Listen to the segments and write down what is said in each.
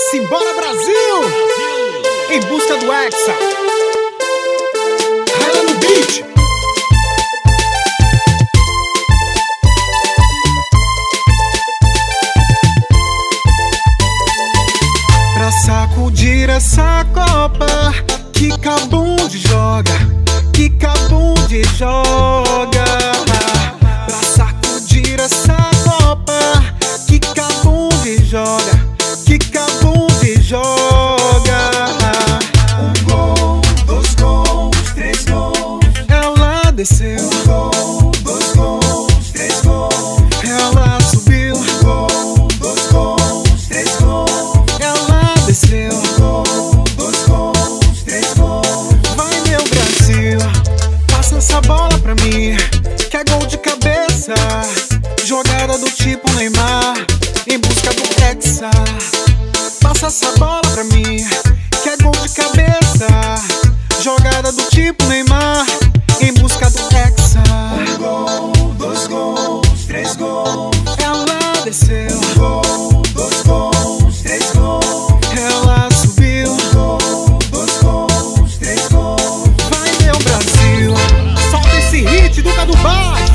Simbora Brasil! Em busca do Hexa. Raila no beat. Pra sacudir essa copa, que cabunde joga, que cabunde joga. Pra sacudir essa copa, que cabunde joga, que cabunde joga. Um gol, dois gols, três gols. Ela desceu. Um gol, dois gols, três gols. Ela subiu. Um gol, dois gols, três gols. Ela desceu. Um gol, dois gols, três gols. Vai meu Brasil, passa essa bola pra mim, que é gol de cabeça. Jogada do tipo Neymar, em busca do Hexa. Passa essa bola pra mim, que é gol de cabeça. Jogada do tipo Neymar, em busca do Hexa. Um gol, dois gols, três gols. Ela desceu. Um gol, dois gols, três gols. Ela subiu. Um gol, dois gols, três gols. Vai meu Brasil, solta esse hit do Cadu Baixo.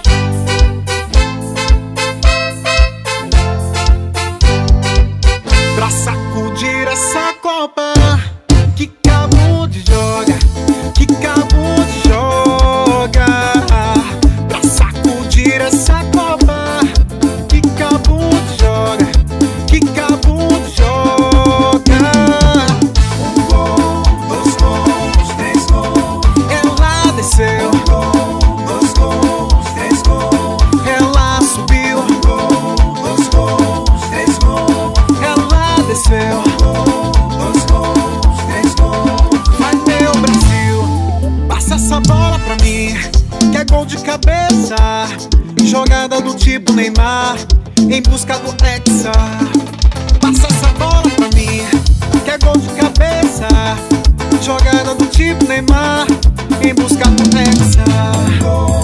Pra sacudir essa copa, que cabunde joga, que cabunde joga. Pra sacudir essa copa, que cabunde joga, que cabunde joga. Um gol, dois gols, três gols. Ela desceu. Um gol, dois gols, três gols. Ela subiu. Um gol, dois gols, três gols. Ela desceu. Um gol, dois gols, três gols. Vai meu Brasil, passa essa bola pra mim, que é gol de cabeça. Jogada do tipo Neymar, em busca do Hexa. Passa essa bola pra mim, que é gol de cabeça. Jogada do tipo Neymar, em busca do Hexa.